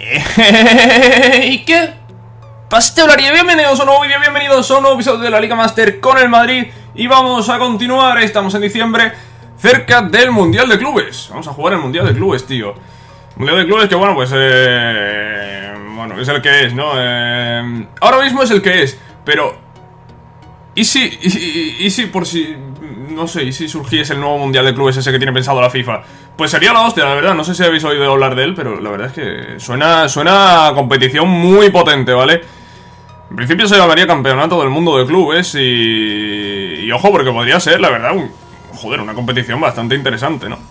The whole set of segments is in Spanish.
¿Y qué? Pastelaría, bienvenidos a un nuevo vídeo, bienvenidos a un nuevo episodio de la Liga Master con el Madrid. Y vamos a continuar, estamos en diciembre, cerca del Mundial de Clubes. Vamos a jugar el Mundial de Clubes, tío. Mundial de Clubes que bueno, pues bueno, es el que es, ¿no? Ahora mismo es el que es, pero ¿y si por si, no sé, y si surgiese el nuevo Mundial de Clubes ese que tiene pensado la FIFA? Pues sería la hostia, la verdad. No sé si habéis oído hablar de él, pero la verdad es que suena a competición muy potente, ¿vale? En principio se llamaría Campeonato del Mundo de Clubes y ojo, porque podría ser, la verdad, joder, una competición bastante interesante, ¿no?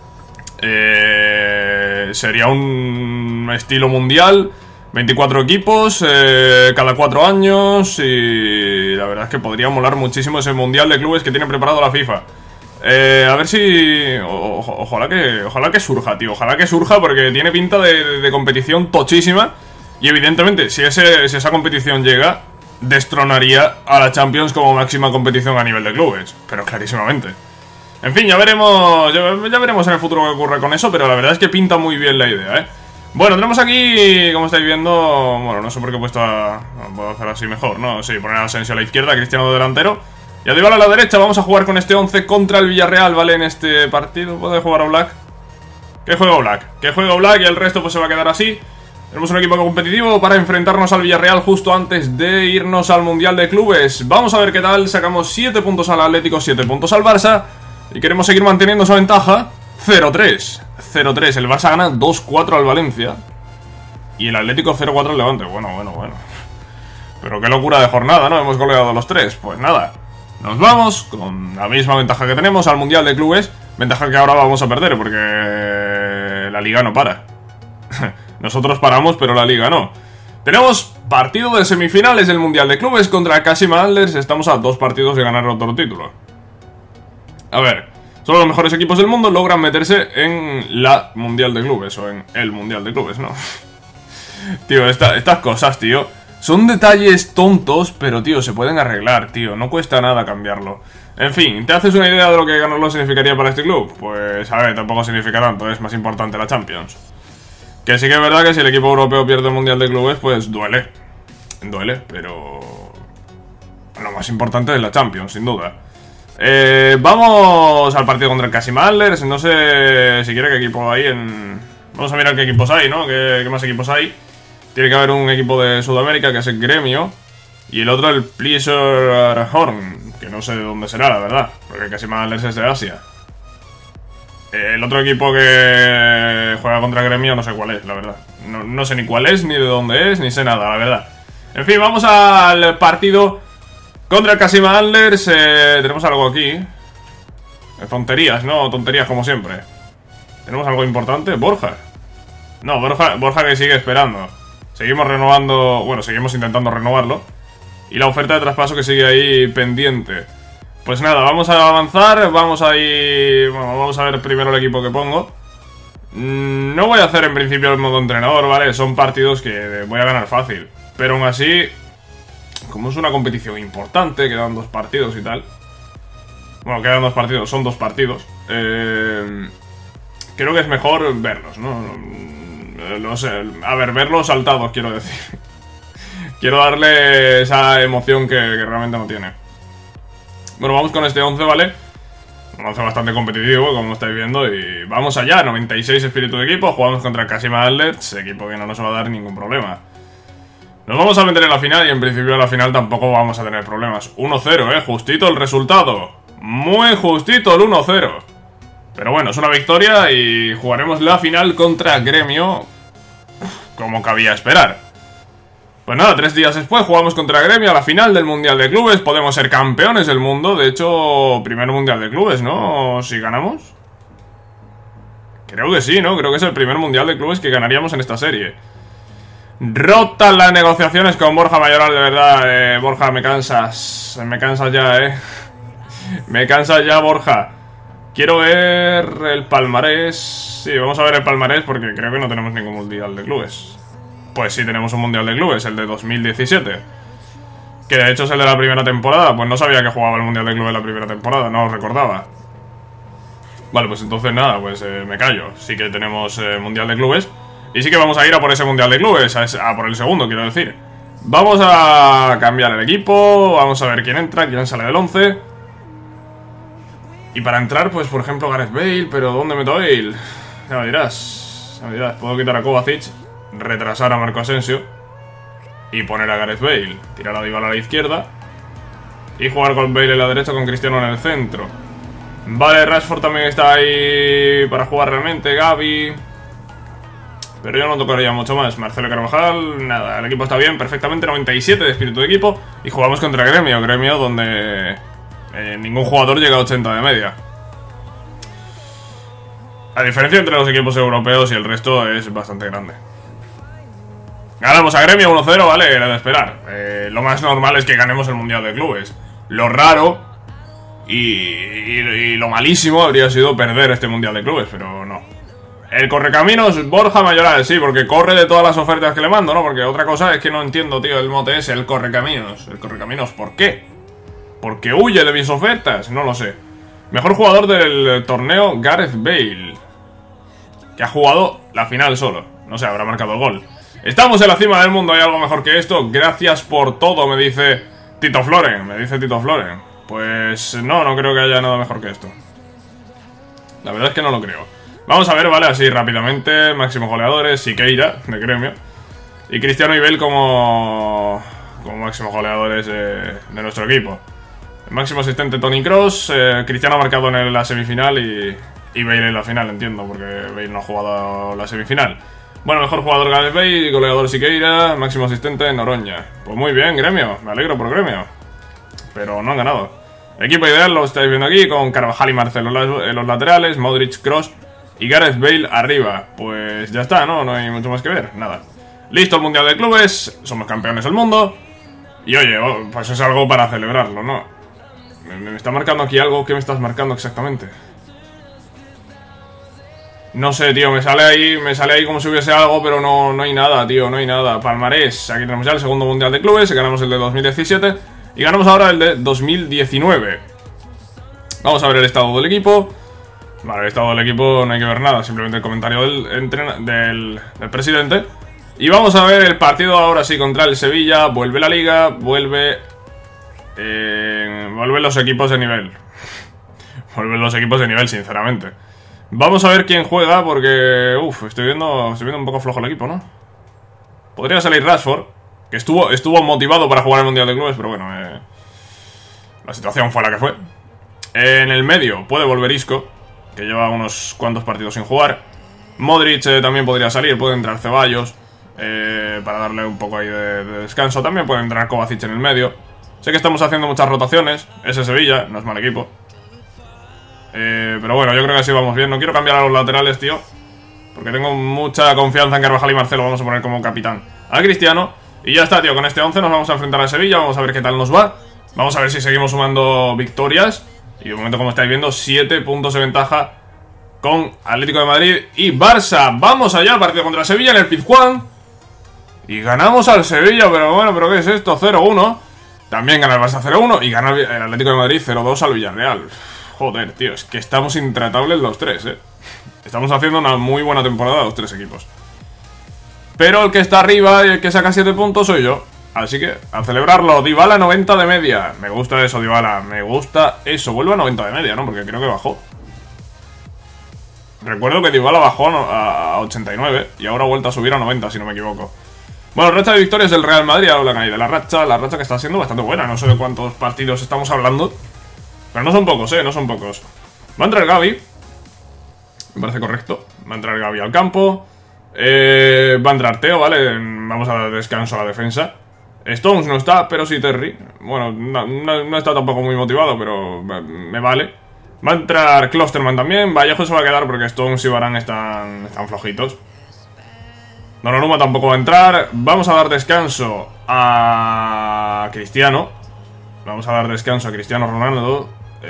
Sería un estilo mundial, 24 equipos, cada 4 años, y la verdad es que podría molar muchísimo ese Mundial de Clubes que tiene preparado la FIFA. A ver si... Ojalá que surja, tío. Ojalá que surja porque tiene pinta de competición tochísima. Y evidentemente, si esa competición llega, destronaría a la Champions como máxima competición a nivel de clubes. Pero clarísimamente. En fin, ya veremos en el futuro qué ocurre con eso. Pero la verdad es que pinta muy bien la idea, ¿eh? Bueno, tenemos aquí, como estáis viendo... Bueno, no sé por qué he puesto a... Puedo hacer así mejor, ¿no? Sí, poner a Asensio a la izquierda, Cristiano de delantero. Y a Dybala a la derecha. Vamos a jugar con este 11 contra el Villarreal, ¿vale? En este partido. ¿Puede jugar Oblak? ¿Qué juega Oblak? Que juega Oblak y el resto pues se va a quedar así. Tenemos un equipo competitivo para enfrentarnos al Villarreal justo antes de irnos al Mundial de Clubes. Vamos a ver qué tal. Sacamos 7 puntos al Atlético, 7 puntos al Barça. Y queremos seguir manteniendo esa ventaja. 0-3. 0-3. El Barça gana 2-4 al Valencia. Y el Atlético 0-4 al Levante. Bueno. Pero qué locura de jornada, ¿no? Hemos goleado los 3. Pues nada. Nos vamos con la misma ventaja que tenemos al Mundial de Clubes. Ventaja que ahora vamos a perder porque la Liga no para. Nosotros paramos, pero la Liga no. Tenemos partido de semifinales del Mundial de Clubes contra Kashima Antlers. Estamos a 2 partidos de ganar otro título. A ver, solo los mejores equipos del mundo logran meterse en la Mundial de Clubes. O en el Mundial de Clubes, ¿no? Tío, estas cosas, tío, son detalles tontos, pero, tío, se pueden arreglar, tío. No cuesta nada cambiarlo. En fin, ¿te haces una idea de lo que ganarlo significaría para este club? Pues, a ver, tampoco significa tanto. Es más importante la Champions. Que sí que es verdad que si el equipo europeo pierde el Mundial de Clubes, pues duele. Duele, pero... lo más importante es la Champions, sin duda. Vamos al partido contra el Kashima Antlers. No sé si quiere qué equipo hay en... Vamos a mirar qué equipos hay, ¿no? ¿Qué más equipos hay? Tiene que haber un equipo de Sudamérica que es el Gremio. Y el otro el Pleasure-Horn, que no sé de dónde será, la verdad, porque Kashima Antlers es de Asia. El otro equipo que juega contra Gremio no sé cuál es, la verdad. No sé ni cuál es, ni de dónde es, ni sé nada, la verdad. En fin, vamos al partido contra el Kashima Antlers. Tenemos algo aquí. Tonterías, ¿no? Tonterías como siempre. ¿Tenemos algo importante? Borja. No, Borja que sigue esperando. Seguimos renovando... Bueno, seguimos intentando renovarlo. Y la oferta de traspaso que sigue ahí pendiente. Pues nada, vamos a avanzar. Vamos a ir... Bueno, vamos a ver primero el equipo que pongo. No voy a hacer en principio el modo entrenador, ¿vale? Son partidos que voy a ganar fácil. Pero aún así, como es una competición importante, quedan 2 partidos y tal. Bueno, quedan 2 partidos, son 2 partidos. Creo que es mejor verlos, ¿no? No sé, a ver, verlos saltados, quiero decir. Quiero darle esa emoción que realmente no tiene. Bueno, vamos con este 11, ¿vale? Un 11 bastante competitivo, como estáis viendo. Y vamos allá, 96 espíritu de equipo. Jugamos contra el Kashima Antlers, equipo que no nos va a dar ningún problema. Nos vamos a meter en la final y en principio en la final tampoco vamos a tener problemas. 1-0, justito el resultado. Muy justito el 1-0. Pero bueno, es una victoria y jugaremos la final contra Gremio, como cabía esperar. Pues nada, 3 días después jugamos contra Gremio a la final del Mundial de Clubes. Podemos ser campeones del mundo. De hecho, primer Mundial de Clubes, ¿no? Si ganamos. Creo que sí, ¿no? Creo que es el primer Mundial de Clubes que ganaríamos en esta serie. Rotan las negociaciones con Borja Mayoral, de verdad. Borja, me cansas. Me cansas ya, Me cansas ya, Borja. Quiero ver el palmarés. Sí, vamos a ver el palmarés porque creo que no tenemos ningún Mundial de Clubes. Pues sí, tenemos un Mundial de Clubes, el de 2017. Que de hecho es el de la primera temporada. Pues no sabía que jugaba el Mundial de Clubes la primera temporada, no lo recordaba. Vale, pues entonces nada, pues me callo. Sí que tenemos Mundial de Clubes. Y sí que vamos a ir a por ese Mundial de Clubes, a por el segundo, quiero decir. Vamos a cambiar el equipo, vamos a ver quién entra, quién sale del 11. Y para entrar, pues por ejemplo Gareth Bale, pero ¿dónde meto a Bale? Ya me dirás, puedo quitar a Kovacic, retrasar a Marco Asensio y poner a Gareth Bale, tirar a Dybala a la izquierda y jugar con Bale en la derecha, con Cristiano en el centro. Vale, Rashford también está ahí para jugar realmente, Gavi, pero yo no tocaría mucho más. Marcelo Carvajal, nada, el equipo está bien, perfectamente, 97 de espíritu de equipo. Y jugamos contra Gremio donde ningún jugador llega a 80 de media. La diferencia entre los equipos europeos y el resto es bastante grande. Ganamos a Gremio 1-0, vale, era de esperar. Lo más normal es que ganemos el Mundial de Clubes. Lo raro y lo malísimo habría sido perder este Mundial de Clubes, pero no. El correcaminos Borja Mayoral, sí, porque corre de todas las ofertas que le mando, ¿no? Porque otra cosa es que no entiendo, tío, el mote ese, el correcaminos. El correcaminos, ¿por qué? ¿Porque huye de mis ofertas? No lo sé. Mejor jugador del torneo, Gareth Bale, que ha jugado la final solo. No sé, habrá marcado el gol. Estamos en la cima del mundo, ¿hay algo mejor que esto? Gracias por todo, me dice Tito Floren. Pues no creo que haya nada mejor que esto. La verdad es que no lo creo. Vamos a ver, vale, así rápidamente. Máximos goleadores, Siqueira, de Gremio, y Cristiano y Bale como máximos goleadores de nuestro equipo. El máximo asistente Toni Kroos. Cristiano ha marcado en la semifinal y Bale en la final, entiendo, porque Bale no ha jugado la semifinal. Bueno, mejor jugador Gareth Bale, goleador Siqueira, máximo asistente Noroña. Pues muy bien, Gremio, me alegro por Gremio, pero no han ganado. Equipo ideal lo estáis viendo aquí, con Carvajal y Marcelo en los laterales, Modric, Kroos y Gareth Bale arriba. Pues ya está, ¿no? No hay mucho más que ver, nada. Listo el Mundial de Clubes, somos campeones del mundo. Y oye, pues es algo para celebrarlo, ¿no? Me está marcando aquí algo. ¿Qué me estás marcando exactamente? No sé, tío, me sale ahí como si hubiese algo, pero no hay nada, tío, no hay nada. Palmarés, aquí tenemos ya el segundo Mundial de Clubes, ganamos el de 2017 y ganamos ahora el de 2019. Vamos a ver el estado del equipo. Vale, el estado del equipo no hay que ver nada, simplemente el comentario del presidente. Y vamos a ver el partido ahora sí contra el Sevilla. Vuelve la liga, vuelven los equipos de nivel. Vuelven los equipos de nivel, sinceramente. Vamos a ver quién juega, porque estoy viendo un poco flojo el equipo, ¿no? Podría salir Rashford, que estuvo motivado para jugar el Mundial de Clubes, pero bueno, la situación fue la que fue. En el medio puede volver Isco, que lleva unos cuantos partidos sin jugar. Modric también podría salir, puede entrar Ceballos, para darle un poco ahí de descanso. También puede entrar Kovacic en el medio. Sé que estamos haciendo muchas rotaciones, ese Sevilla, no es mal equipo. Pero bueno, yo creo que así vamos bien. No quiero cambiar a los laterales, tío, porque tengo mucha confianza en Carvajal y Marcelo. Vamos a poner como capitán a Cristiano. Y ya está, tío, con este 11 nos vamos a enfrentar a Sevilla. Vamos a ver qué tal nos va. Vamos a ver si seguimos sumando victorias. Y de momento, como estáis viendo, 7 puntos de ventaja con Atlético de Madrid y Barça. Vamos allá, partido contra Sevilla en el Pizjuán. Y ganamos al Sevilla, pero bueno, ¿pero qué es esto? 0-1. También gana el Barça 0-1 y gana el Atlético de Madrid 0-2 al Villarreal. Joder, tío, es que estamos intratables los tres, Estamos haciendo una muy buena temporada los tres equipos. Pero el que está arriba y el que saca 7 puntos soy yo. Así que, a celebrarlo. Dybala 90 de media. Me gusta eso, Dybala, me gusta eso. Vuelve a 90 de media, ¿no? Porque creo que bajó. Recuerdo que Dybala bajó a 89 y ahora ha vuelto a subir a 90, si no me equivoco. Bueno, racha de victorias del Real Madrid. Hablan ahí de la racha que está siendo bastante buena. No sé de cuántos partidos estamos hablando, pero no son pocos, no son pocos. Va a entrar Gavi, me parece correcto. Va a entrar Gavi al campo. Va a entrar Teo, ¿vale? Vamos a dar descanso a la defensa. Stones no está, pero sí Terry. Bueno, no está tampoco muy motivado, pero me vale. Va a entrar Klosterman también. Vallejo se va a quedar porque Stones y Varane están flojitos. Donnarumma tampoco va a entrar. Vamos a dar descanso a Cristiano. Vamos a dar descanso a Cristiano Ronaldo.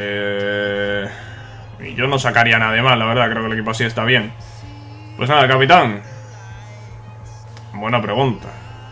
Y yo no sacaría nada de mal, la verdad. Creo que el equipo así está bien. Pues nada, capitán. Buena pregunta.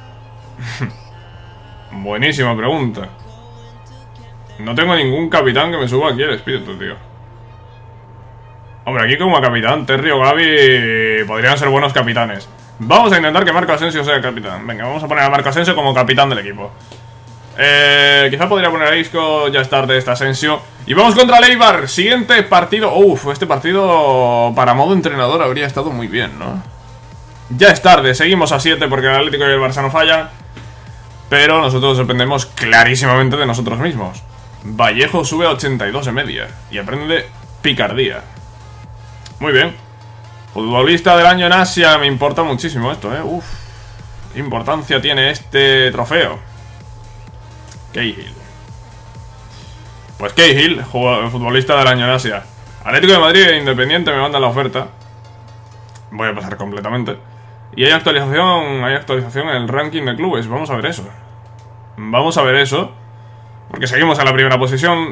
Buenísima pregunta. No tengo ningún capitán que me suba aquí el espíritu, tío. Hombre, aquí como capitán Terry o Gavi podrían ser buenos capitanes. Vamos a intentar que Marco Asensio sea el capitán. Venga, vamos a poner a Marco Asensio como capitán del equipo. Quizá podría poner a Isco, ya es tarde este Asensio. Y vamos contra el Eibar, siguiente partido. Uf, este partido para modo entrenador habría estado muy bien, ¿no? Ya es tarde, seguimos a 7 porque el Atlético y el Barça no fallan. Pero nosotros dependemos clarísimamente de nosotros mismos. Vallejo sube a 82 de media y aprende picardía. Muy bien. Futbolista del año en Asia, me importa muchísimo esto, Uf, qué importancia tiene este trofeo. Cahill. Pues Cahill, futbolista del año en Asia. Atlético de Madrid e Independiente me mandan la oferta. Voy a pasar completamente. Y hay actualización en el ranking de clubes. Vamos a ver eso. Vamos a ver eso. Porque seguimos en la primera posición.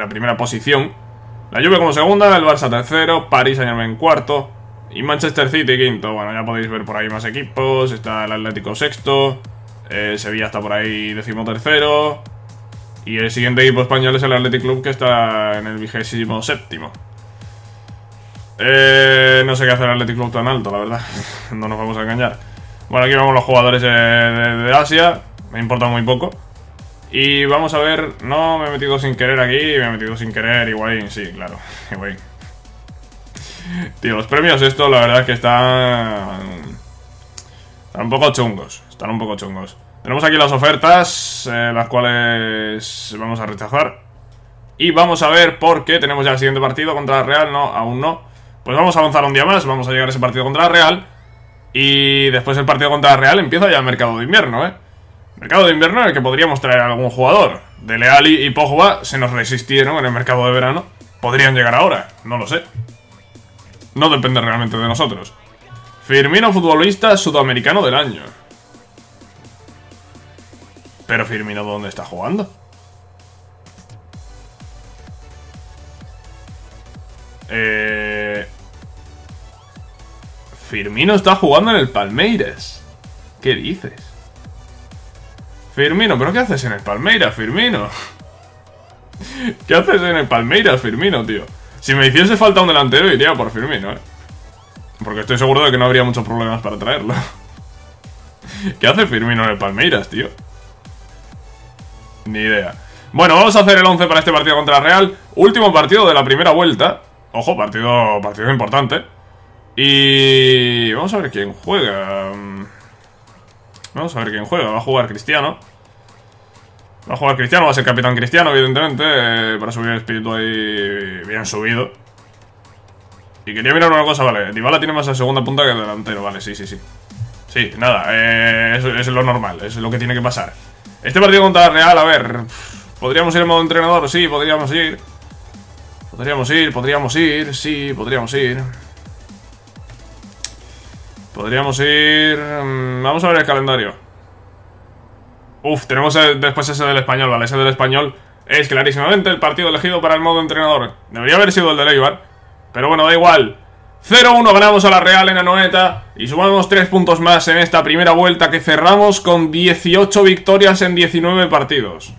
La Juve como segunda, el Barça tercero, Paris Saint-Germain cuarto y Manchester City quinto. Bueno, ya podéis ver por ahí más equipos. Está el Atlético sexto. Sevilla está por ahí 13º. Y el siguiente equipo español es el Athletic Club, que está en el 27º. No sé qué hace el Athletic Club tan alto, la verdad. No nos vamos a engañar. Bueno, aquí vemos los jugadores de Asia. Me importa muy poco. Y vamos a ver. No, me he metido sin querer aquí. Me he metido sin querer. Higuaín, sí, claro. Higuaín. Tío, los premios estos la verdad es que están un poco chungos. Están un poco chungos. Tenemos aquí las ofertas, las cuales vamos a rechazar. Y vamos a ver por qué tenemos ya el siguiente partido contra la Real. No, aún no. Pues vamos a avanzar un día más. Vamos a llegar a ese partido contra la Real. Y después el partido contra la Real empieza ya el mercado de invierno, Mercado de invierno en el que podríamos traer a algún jugador. Dele Alli y Pogba se nos resistieron en el mercado de verano. Podrían llegar ahora, no lo sé. No depende realmente de nosotros. Firmino, futbolista sudamericano del año. Pero Firmino, ¿dónde está jugando? Firmino está jugando en el Palmeiras. ¿Qué dices? Firmino, ¿pero qué haces en el Palmeiras, Firmino? ¿Qué haces en el Palmeiras, Firmino, tío? Si me hiciese falta un delantero, iría por Firmino, Porque estoy seguro de que no habría muchos problemas para traerlo. ¿Qué hace Firmino en el Palmeiras, tío? Ni idea. Bueno, vamos a hacer el 11 para este partido contra la Real. Último partido de la primera vuelta. Ojo, partido importante. Y vamos a ver quién juega. Vamos a ver quién juega. Va a jugar Cristiano. Va a ser capitán Cristiano, evidentemente, para subir el espíritu ahí bien subido. Y quería mirar una cosa, vale. Dybala tiene más a segunda punta que el delantero, vale, sí. Sí, nada, eso es lo normal, eso es lo que tiene que pasar. Este partido contra la Real, a ver, ¿podríamos ir en modo entrenador? Sí, podríamos ir. Podríamos ir, sí, podríamos ir. Podríamos ir. Vamos a ver el calendario. Uf, tenemos después ese del Español, vale, ese del Español es clarísimamente el partido elegido para el modo entrenador. Debería haber sido el de Eibar, pero bueno, da igual. 0-1 ganamos a la Real en Anoeta y sumamos 3 puntos más en esta primera vuelta que cerramos con 18 victorias en 19 partidos.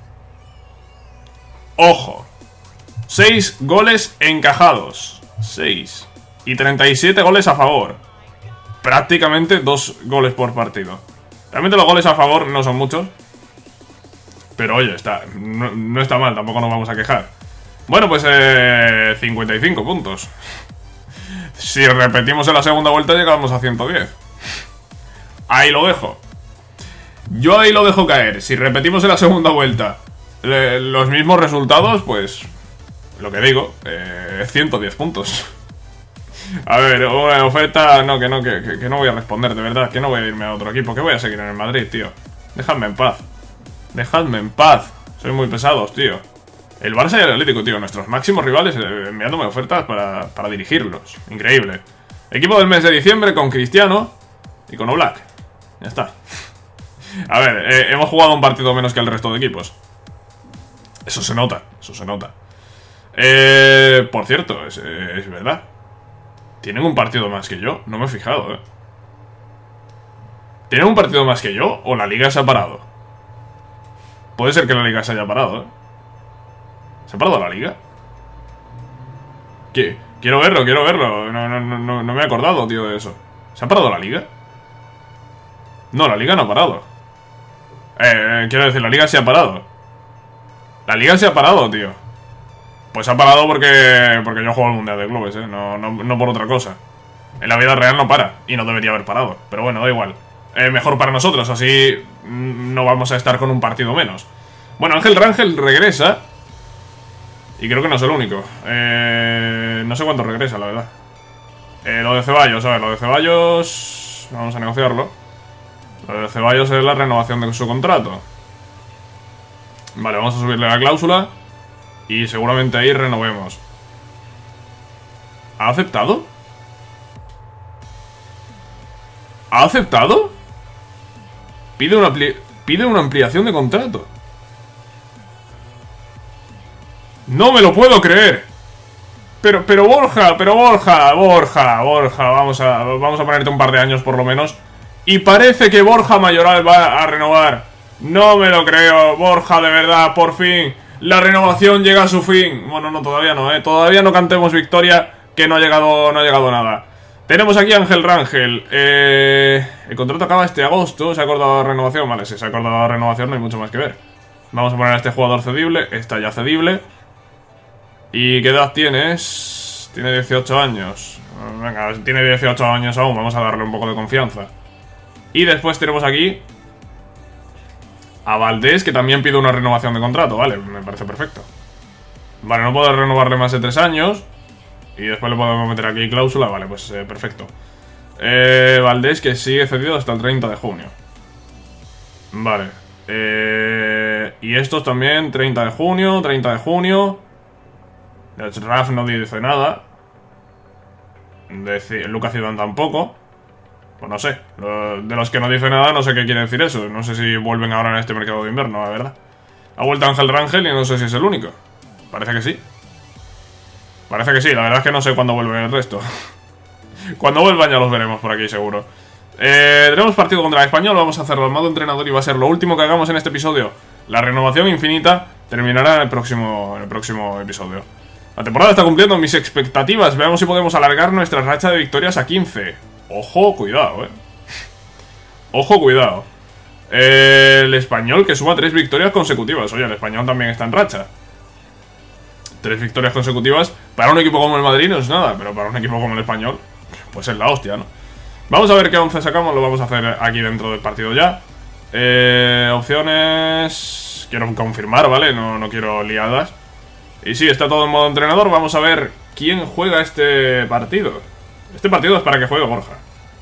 Ojo, 6 goles encajados, 6, y 37 goles a favor. Prácticamente 2 goles por partido. Realmente los goles a favor no son muchos, pero oye, no está mal, tampoco nos vamos a quejar. Bueno, pues 55 puntos. Si repetimos en la segunda vuelta llegamos a 110. Ahí lo dejo. Yo ahí lo dejo caer. Si repetimos en la segunda vuelta los mismos resultados, pues lo que digo, 110 puntos. A ver, una oferta. No, que no voy a responder, de verdad. Que no voy a irme a otro equipo. Que voy a seguir en el Madrid, tío. Dejadme en paz. Dejadme en paz. Sois muy pesados, tío. El Barça y el Atlético, tío, nuestros máximos rivales enviándome ofertas para dirigirlos. Increíble. Equipo del mes de diciembre con Cristiano y con Oblak. Ya está. A ver, hemos jugado un partido menos que el resto de equipos. Eso se nota, eso se nota. Por cierto, es verdad. ¿Tienen un partido más que yo? No me he fijado, ¿Tienen un partido más que yo o la liga se ha parado? Puede ser que la liga se haya parado, ¿Se ha parado la liga? Quiero verlo. No me he acordado, tío, de eso. ¿Se ha parado la liga? No, la liga no ha parado. Quiero decir, la liga se ha parado. La liga se ha parado, tío. Pues ha parado porque yo juego al Mundial de Clubes, no por otra cosa. En la vida real no para, y no debería haber parado. Pero bueno, da igual. Mejor para nosotros, así no vamos a estar con un partido menos. Bueno, Ángel Rangel regresa. Y creo que no es el único. No sé cuánto regresa, la verdad. Lo de Ceballos, a ver, lo de Ceballos... Vamos a negociarlo. Lo de Ceballos es la renovación de su contrato. Vale, vamos a subirle la cláusula. Y seguramente ahí renovemos. ¿Ha aceptado? ¿Ha aceptado? Pide una ampliación de contrato. ¡No me lo puedo creer! Pero Borja, vamos a ponerte un par de años por lo menos. Y parece que Borja Mayoral va a renovar. No me lo creo, Borja, de verdad, por fin. La renovación llega a su fin. Bueno, no, todavía no, todavía no cantemos victoria, que no ha llegado nada. Tenemos aquí a Ángel Rangel. El contrato acaba este agosto. ¿Se ha acordado de renovación? Vale, si se ha acordado de renovación no hay mucho más que ver. Vamos a poner a este jugador cedible. Está ya cedible. ¿Y qué edad tienes? Tiene 18 años. Venga, tiene 18 años aún. Vamos a darle un poco de confianza. Y después tenemos aquí a Valdés, que también pide una renovación de contrato. Vale, me parece perfecto. Vale, no puedo renovarle más de 3 años. Y después le podemos meter aquí cláusula. Vale, pues perfecto. Valdés, que sigue cedido hasta el 30 de junio. Vale. Y estos también, 30 de junio. Raf no dice nada. Lucas Zidane tampoco. Pues no sé. De los que no dice nada, no sé qué quiere decir eso. No sé si vuelven ahora en este mercado de invierno, la verdad. Ha vuelto Ángel Rangel y no sé si es el único. Parece que sí. Parece que sí, la verdad es que no sé cuándo vuelven el resto. Cuando vuelvan ya los veremos por aquí, seguro. Tenemos partido contra el Español. Vamos a hacerlo al modo entrenador y va a ser lo último que hagamos en este episodio. La renovación infinita terminará en el próximo episodio. La temporada está cumpliendo mis expectativas. Veamos si podemos alargar nuestra racha de victorias a 15. Ojo, cuidado, Ojo, cuidado. El Español que suma 3 victorias consecutivas. Oye, el Español también está en racha. 3 victorias consecutivas. Para un equipo como el Madrid no es nada, pero para un equipo como el Español, pues es la hostia, ¿no? Vamos a ver qué 11 sacamos. Lo vamos a hacer aquí dentro del partido ya. Opciones... Quiero confirmar, ¿vale? No quiero liadas. Y sí, está todo en modo entrenador. Vamos a ver quién juega este partido. Este partido es para que juegue Borja.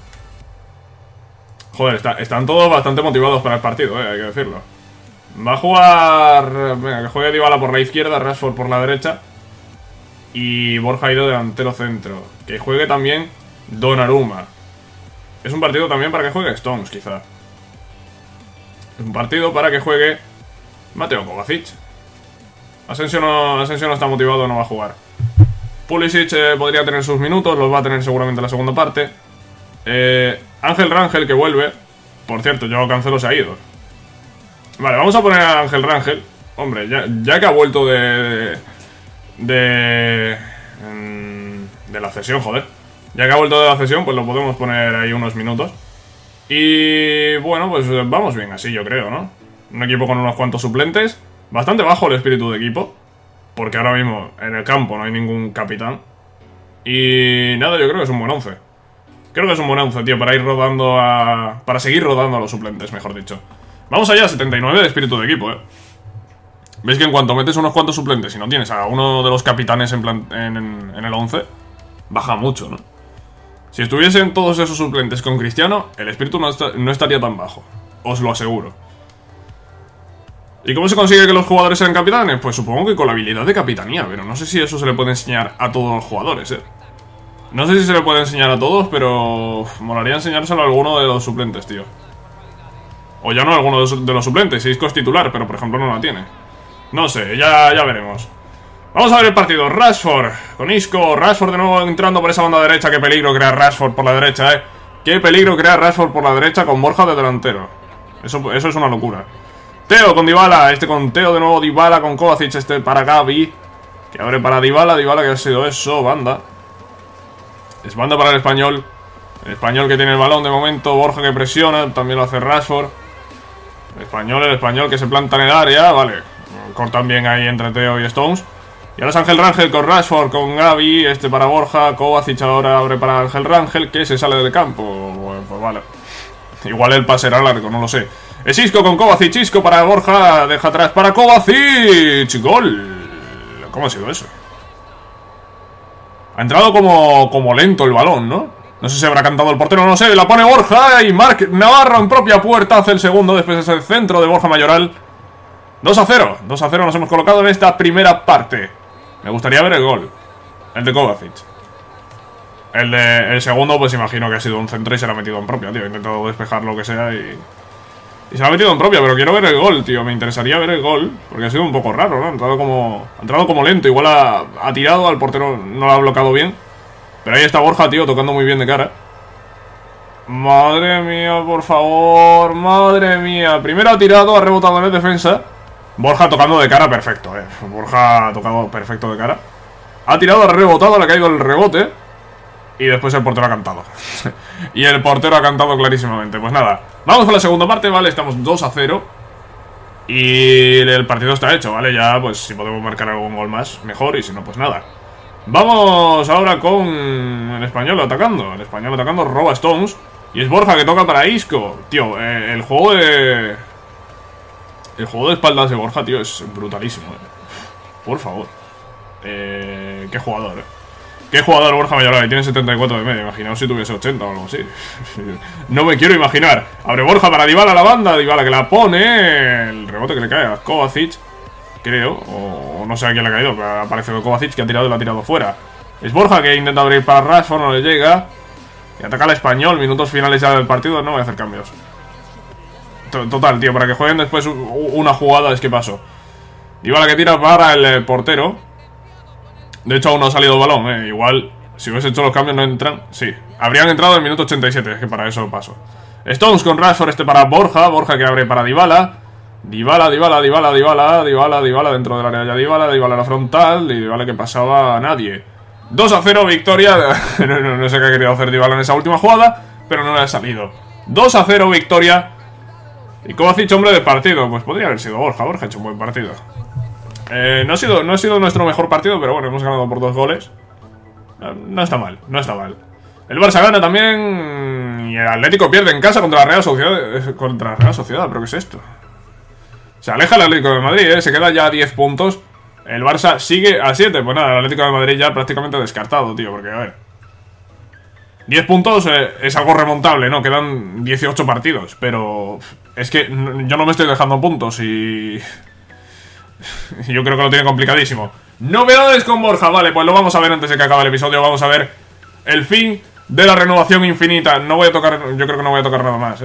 Joder, están todos bastante motivados para el partido, hay que decirlo. Va a jugar... Venga, que juegue Dybala por la izquierda, Rashford por la derecha. Y Borja ha ido delantero centro. Que juegue también Donnarumma. Es un partido también para que juegue Stones, quizá. Es un partido para que juegue Mateo Kovacic. Asensio no está motivado, no va a jugar. Pulisic podría tener sus minutos, los va a tener seguramente en la segunda parte. Ángel Rangel, que vuelve. Por cierto, Joao Cancelo se ha ido. Vale, vamos a poner a Ángel Rangel. Hombre, ya que ha vuelto de la cesión, joder. Ya que ha vuelto de la cesión, pues lo podemos poner ahí unos minutos. Y bueno, pues vamos bien así, yo creo, ¿no? Un equipo con unos cuantos suplentes. Bastante bajo el espíritu de equipo, porque ahora mismo en el campo no hay ningún capitán. Y nada, yo creo que es un buen 11. Creo que es un buen 11, tío, para ir rodando para seguir rodando a los suplentes, mejor dicho. Vamos allá, 79 de espíritu de equipo, ¿Veis que en cuanto metes unos cuantos suplentes y no tienes a uno de los capitanes en el 11, baja mucho, ¿no? Si estuviesen todos esos suplentes con Cristiano, el espíritu no estaría tan bajo. Os lo aseguro. ¿Y cómo se consigue que los jugadores sean capitanes? Pues supongo que con la habilidad de capitanía, pero no sé si eso se le puede enseñar a todos los jugadores, No sé si se le puede enseñar a todos, pero molaría enseñárselo a alguno de los suplentes, tío. O ya no a alguno de los suplentes, si Isco es titular, pero por ejemplo no la tiene. No sé, ya veremos. Vamos a ver el partido. Rashford con Isco. Rashford de nuevo entrando por esa banda derecha. Qué peligro crea Rashford por la derecha, Qué peligro crea Rashford por la derecha con Borja de delantero. Eso es una locura. Teo con Dybala, con Teo de nuevo, Dybala con Kovacic, para Gavi, que abre para Dybala, que ha sido eso, banda. Es banda para el Español. El español que tiene el balón de momento. Borja que presiona. También lo hace Rashford. El español que se planta en el área. Vale. Cortan bien ahí entre Theo y Stones. Y ahora es Ángel Rangel con Rashford, con Gavi. Este para Borja. Kovacic ahora abre para Ángel Rangel, que se sale del campo. Bueno, pues vale. Igual el pase era largo, no lo sé. Es Isco con Kovacic. Isco para Borja. Deja atrás para Kovacic. Gol. ¿Cómo ha sido eso? Ha entrado como lento el balón, ¿no? No sé si habrá cantado el portero, no lo sé. La pone Borja y Marc Navarro en propia puerta hace el segundo. Después es el centro de Borja Mayoral. 2-0. 2-0 nos hemos colocado en esta primera parte. Me gustaría ver el gol. El de Kovacic. El segundo, pues imagino que ha sido un centro y se lo ha metido en propia, tío. He intentado despejar lo que sea y se lo ha metido en propia, pero quiero ver el gol, tío. Me interesaría ver el gol, porque ha sido un poco raro, ¿no? Ha entrado como lento. Igual ha tirado, al portero no lo ha bloqueado bien. Pero ahí está Borja, tío, tocando muy bien de cara. Madre mía, por favor. Madre mía. Primero ha tirado, ha rebotado en la defensa. Borja tocando de cara perfecto, Borja ha tocado perfecto de cara. Ha tirado, ha rebotado, le ha caído el rebote. Y después el portero ha cantado. Y el portero ha cantado clarísimamente. Pues nada, vamos con la segunda parte, ¿vale? Estamos 2-0. Y el partido está hecho, ¿vale? Ya, pues si podemos marcar algún gol más, mejor. Y si no, pues nada. Vamos ahora con el español atacando. El español atacando, roba Stones. Y es Borja que toca para Isco. Tío, el juego de espaldas de Borja, tío, es brutalísimo, Por favor. Qué jugador, Qué jugador Borja Mayoral. Tiene 74 de media. Imaginaos si tuviese 80 o algo así. No me quiero imaginar. Abre Borja para Dybala a la banda. Dybala que la pone. El rebote que le cae a Kovacic, creo. O no sé a quién le ha caído, pero parece que Kovacic que ha tirado y lo ha tirado fuera. Es Borja que intenta abrir para Rashford. No le llega. Y ataca al español. Minutos finales ya del partido. No voy a hacer cambios. Total, tío. Para que jueguen después una jugada. Es que pasó. Dybala que tira para el portero. De hecho aún no ha salido el balón, Igual, si hubiese hecho los cambios no entran. Sí, habrían entrado en el minuto 87. Es que para eso paso. Stones con Rashford, este para Borja. Borja que abre para Dybala. Dybala dentro del área ya. Dybala a la frontal. Y Dybala que pasaba a nadie. 2-0, victoria. No sé qué ha querido hacer Dybala en esa última jugada, pero no le ha salido. 2-0, victoria. Y Kovacic, hombre del partido. Pues podría haber sido Borja. Borja ha hecho un buen partido. No ha sido nuestro mejor partido, pero bueno, hemos ganado por 2 goles. No está mal, no está mal. El Barça gana también. Y el Atlético pierde en casa contra la Real Sociedad. Contra la Real Sociedad, ¿pero qué es esto? Se aleja el Atlético de Madrid, Se queda ya a 10 puntos. El Barça sigue a 7. Pues nada, el Atlético de Madrid ya prácticamente descartado, tío. Porque, a ver, 10 puntos es algo remontable, ¿no? Quedan 18 partidos. Pero es que yo no me estoy dejando puntos y yo creo que lo tiene complicadísimo. Novedades con Borja, vale, pues lo vamos a ver antes de que acabe el episodio. Vamos a ver el fin de la renovación infinita. No voy a tocar, yo creo que no voy a tocar nada más,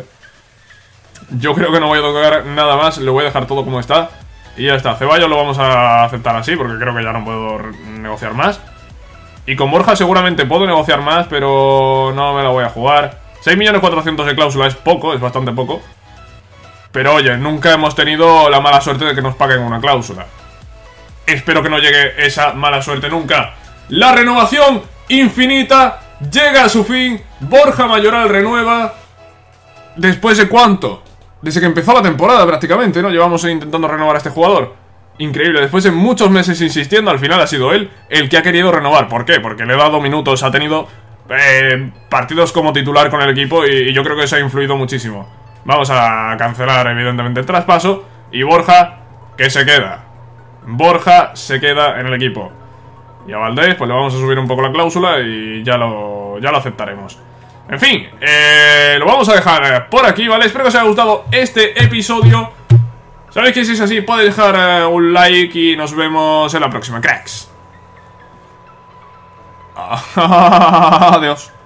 Yo creo que no voy a tocar nada más. Lo voy a dejar todo como está. Y ya está, Ceballos lo vamos a aceptar así, porque creo que ya no puedo negociar más. Y con Borja seguramente puedo negociar más, pero no me la voy a jugar. 6.400.000 de cláusula es poco, es bastante poco. Pero oye, nunca hemos tenido la mala suerte de que nos paguen una cláusula. Espero que no llegue esa mala suerte nunca. La renovación infinita llega a su fin. Borja Mayoral renueva. ¿Después de cuánto? Desde que empezó la temporada prácticamente, ¿no? Llevamos intentando renovar a este jugador. Increíble, después de muchos meses insistiendo, al final ha sido él el que ha querido renovar. ¿Por qué? Porque le he dado minutos, ha tenido partidos como titular con el equipo y yo creo que eso ha influido muchísimo. Vamos a cancelar evidentemente el traspaso. Y Borja, que se queda. Borja se queda en el equipo. Y a Valdés, pues le vamos a subir un poco la cláusula y ya lo aceptaremos. En fin, lo vamos a dejar por aquí, ¿vale? Espero que os haya gustado este episodio. Sabéis que si es así, podéis dejar un like y nos vemos en la próxima, cracks. Adiós.